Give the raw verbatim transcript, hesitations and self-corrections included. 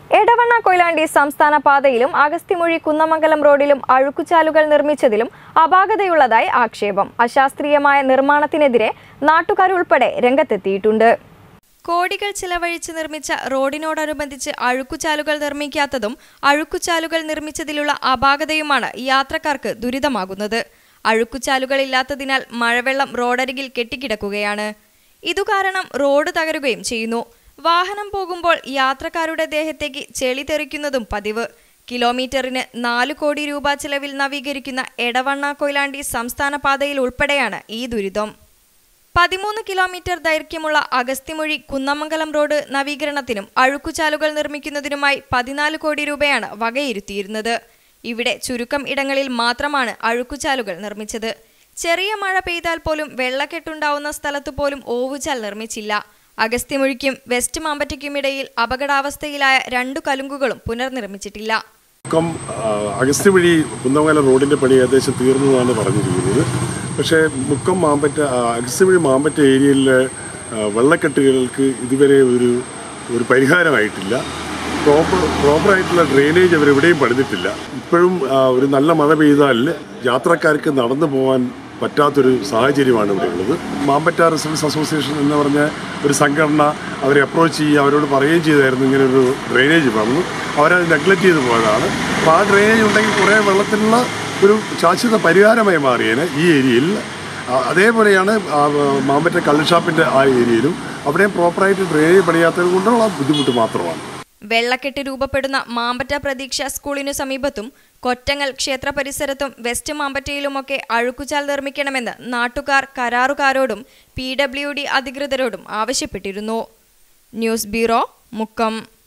എടവണ കൊയിലാണ്ടി സംസ്ഥാന പാതയിലും അഗസ്ത്യമൊഴി കുന്നമംഗലം റോഡിലും അഴുക്കുചാലുകൾ നിർമ്മിച്ചതിലും അപാകതയുള്ളതായി ആക്ഷേപം. അശാസ്ത്രീയമായ നിർമ്മാണത്തിനെതിരെ നാട്ടുകാരുൾപ്പെടെ രംഗത്തെത്തിയിട്ടുണ്ട്. കോടികൾ ചിലവഴിച്ച് നിർമ്മിച്ച റോഡിനോടനുബന്ധിച്ച് അഴുക്കുചാലുകൾ നിർമ്മിക്കാത്തതും അഴുക്കുചാലുകൾ നിർമ്മിച്ചതിലുള്ള അപാകതയുമാണ് യാത്രക്കാർക്ക് ദുരിതമാകുന്നത്. അഴുക്കുചാലുകളില്ലാത്തതിനാൽ മഴവെള്ളം റോഡരികിൽ കെട്ടിക്കിടക്കുകയാണ്. ഇതുകാരണം റോഡ് തകരുകയും ചെയ്യുന്നു. വാഹനം പോകുമ്പോൾ യാത്രക്കാരുടെ ദേഹത്തേക്ക് ചെളി തെറിക്കുന്നതും പതിവ്. കിലോമീറ്ററിന് നാലു കോടി രൂപ ചെലവിൽ നവീകരിക്കുന്ന എടവണ കൊയിലാണ്ടി സംസ്ഥാന പാതയിൽ ഉൾപ്പെടെയാണ് ഈ ദുരിതം. പതിമൂന്ന് കിലോമീറ്റർ ദൈർഘ്യമുള്ള അഗസ്ത്യമൊഴി കുന്നമംഗലം റോഡ് നവീകരണത്തിനും അഴുക്കുചാലുകൾ നിർമ്മിക്കുന്നതിനുമായി പതിനാല് കോടി രൂപയാണ് വകയിരുത്തിയിരുന്നത്. ഇവിടെ ചുരുക്കം ഇടങ്ങളിൽ മാത്രമാണ് അഴുക്കുചാലുകൾ നിർമ്മിച്ചത്. ചെറിയ മഴ പെയ്താൽ പോലും വെള്ളക്കെട്ടുണ്ടാവുന്ന സ്ഥലത്തു പോലും ഓവുചാൽ നിർമ്മിച്ചില്ല. അഗസ്ത്യമൊഴിക്കും വെസ്റ്റ് മാമ്പറ്റയ്ക്കുമിടയിൽ അപകടാവസ്ഥയിലായ രണ്ടു കലുങ്കുകളും പുനർനിർമ്മിച്ചിട്ടില്ല. അഗസ്ത്യമൊഴി കുന്നമംഗലം റോഡിന്റെ പണി ഏകദേശം തീർന്നതാണ് പറഞ്ഞിരിക്കുന്നത്. പക്ഷേ മുക്കം മാമ്പറ്റ അഗസ്ത്യമൊഴി മാമ്പറ്റ ഏരിയയിലെ വെള്ളക്കെട്ടുകൾക്ക് ഇതുവരെ ഒരു ഒരു പരിഹാരമായിട്ടില്ല. പ്രോപ്പർ പ്രോപ്പറായിട്ടുള്ള ഡ്രെയിനേജ് അവരെവിടെയും പണിതിട്ടില്ല. ഇപ്പോഴും ഒരു നല്ല മഴ പെയ്താൽ യാത്രക്കാർക്ക് നടന്നു പോകാൻ പറ്റാത്തൊരു സാഹചര്യമാണ് ഇവിടെ ഉള്ളത്. മാമ്പറ്റ റെസിഡൻസ് അസോസിയേഷൻ എന്ന് പറഞ്ഞ ഒരു സംഘടന അവരെ അപ്രോച്ച് ചെയ്യുക, അവരോട് പറയുകയും ചെയ്തായിരുന്നു ഇങ്ങനെ ഒരു ഡ്രെയിനേജ് വന്നു. അവരത് നെഗ്ലക്റ്റ് ചെയ്ത് പോയതാണ്. അപ്പോൾ ആ ഡ്രെയിനേജ് ഉണ്ടെങ്കിൽ കുറേ വെള്ളത്തിനുള്ള ഒരു ശാശ്വത പരിഹാരമായി മാറിയേനെ ഈ ഏരിയയിൽ. അതേപോലെയാണ് മാമ്പറ്റ കള്ളുഷാപ്പിൻ്റെ ആ ഏരിയയിലും അവിടെയും പ്രോപ്പറായിട്ട് ഡ്രെയിനേജ് പണിയാത്തത് കൊണ്ടുള്ള ബുദ്ധിമുട്ട് മാത്രമാണ്. വെള്ളക്കെട്ട് രൂപപ്പെടുന്ന മാമ്പറ്റ പ്രതീക്ഷ സ്കൂളിനു സമീപത്തും കൊറ്റങ്ങൽ ക്ഷേത്ര പരിസരത്തും വെസ്റ്റ് മാമ്പറ്റയിലുമൊക്കെ അഴുക്കുചാൽ നിർമ്മിക്കണമെന്ന് നാട്ടുകാർ കരാറുകാരോടും പി ഡബ്ല്യു ഡി അധികൃതരോടും ആവശ്യപ്പെട്ടിരുന്നു. News bureau, Mukkam.